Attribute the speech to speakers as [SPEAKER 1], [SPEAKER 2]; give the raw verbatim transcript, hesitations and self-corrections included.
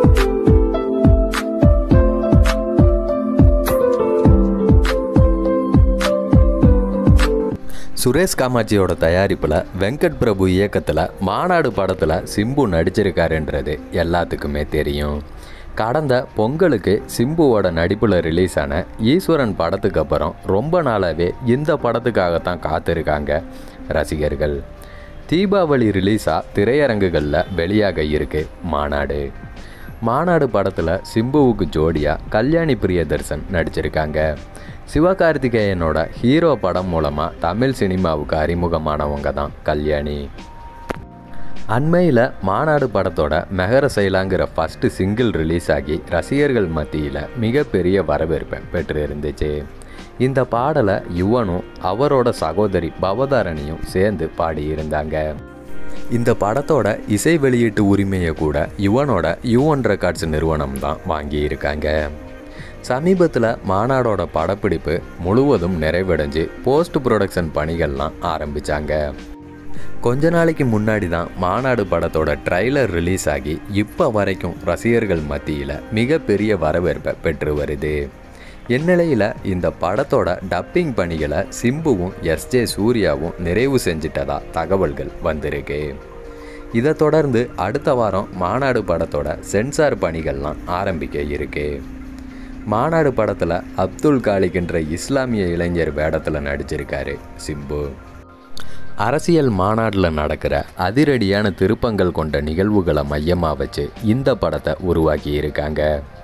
[SPEAKER 1] சுரேஷ் காமாட்சியோட தயாரிப்பில் வெங்கட் பிரபு இயக்கத்தில் மாநாடு படத்தில் சிம்பு நடிச்சிருக்காருன்றது எல்லாத்துக்குமே தெரியும். கடந்த பொங்கலுக்கு சிம்புவோட நடிப்பில் ரிலீஸ் ஆன ஈஸ்வரன் படத்துக்கு அப்புறம் ரொம்ப நாளாகவே இந்த படத்துக்காகத்தான் காத்திருக்காங்க ரசிகர்கள். தீபாவளி ரிலீஸாக திரையரங்குகளில் வெளியாக இருக்கு மாநாடு. மாநாடு படத்தில் சிம்புவுக்கு ஜோடியாக கல்யாணி பிரியதர்சன் நடிச்சிருக்காங்க. சிவகார்த்திகேயனோட ஹீரோ படம் மூலமாக தமிழ் சினிமாவுக்கு அறிமுகமானவங்க தான் கல்யாணி. அண்மையில் மாநாடு படத்தோட மெகர செயலாங்கிற ஃபஸ்ட்டு சிங்கிள் ரிலீஸ் ஆகி ரசிகர்கள் மத்தியில் மிகப்பெரிய வரவேற்பை பெற்று இருந்துச்சு. இந்த பாடலை யுவனும் அவரோட சகோதரி பவதாரணியும் சேர்ந்து பாடியிருந்தாங்க. இந்த படத்தோட இசை வெளியீட்டு உரிமையை கூட யுவனோட யுவன் ரெக்கார்ட்ஸ் நிறுவனம் தான் வாங்கியிருக்காங்க. சமீபத்தில் மாநாடோட படப்பிடிப்பு முழுவதும் நிறைவடைஞ்சு போஸ்ட் ப்ரொடக்ஷன் பணிகள்லாம் ஆரம்பித்தாங்க. கொஞ்ச நாளைக்கு முன்னாடி தான் மாநாடு படத்தோட ட்ரைலர் ரிலீஸ் ஆகி இப்போ வரைக்கும் ரசிகர்கள் மத்தியில் மிகப்பெரிய வரவேற்பை பெற்று வருது. இந்நிலையில் இந்த படத்தோட டப்பிங் பணிகளை சிம்புவும் எஸ்ஜே சூர்யாவும் நிறைவு செஞ்சிட்டதா தகவல்கள் வந்திருக்கு. இதை தொடர்ந்து அடுத்த வாரம் மாநாடு படத்தோட சென்சார் பணிகள்லாம் ஆரம்பிக்க இருக்கு. மாநாடு படத்தில் அப்துல் காலிக் என்ற இஸ்லாமிய இளைஞர் வேடத்தில் நடிச்சிருக்காரு சிம்பு. அரசியல் மாநாட்டில் நடக்கிற அதிரடியான திருப்பங்கள் கொண்ட நிகழ்வுகளை மையமாக வச்சு இந்த படத்தை உருவாக்கி இருக்காங்க.